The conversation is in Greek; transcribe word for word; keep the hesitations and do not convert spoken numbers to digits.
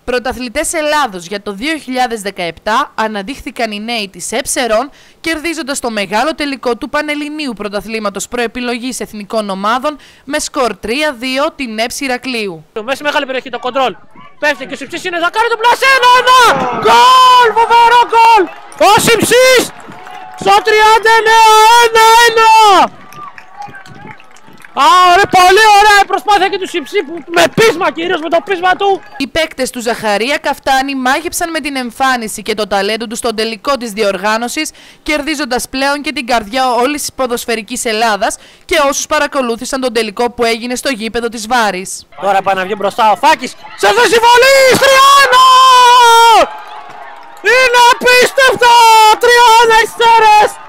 Πρωταθλητές Ελλάδος για το δύο χιλιάδες δεκαεπτά αναδείχθηκαν οι νέοι της Εψερών, κερδίζοντας το μεγάλο τελικό του Πανελληνίου Πρωταθλήματος Προεπιλογής Εθνικών Ομάδων με σκορ τρία δύο την Έψη Ηρακλείου. Μέσα μεγάλη περιοχή το κοντρόλ. Πέφτει και ο Συμψής είναι να κάνει το πλασέ. ένα ένα! Γκολ! Φοβερό γκολ! Ο Συμψής στο τριάντα εννέα ένα ένα! Α, ωραία, πολύ ωραία η προσπάθεια και του Συμψή που με πείσμα, κυρίως με το πείσμα του. Οι παίκτες του Ζαχαρία Καφτάνη μάγεψαν με την εμφάνιση και το ταλέντο τους στον τελικό της διοργάνωσης, κερδίζοντας πλέον και την καρδιά όλης της ποδοσφαιρικής Ελλάδας και όσους παρακολούθησαν τον τελικό που έγινε στο γήπεδο της Βάρης. Τώρα πάει να βγει μπροστά ο Φάκης σε θέση βολής, τρία ένα! Είναι απίστευτο! τρία ένα οι Σέρες!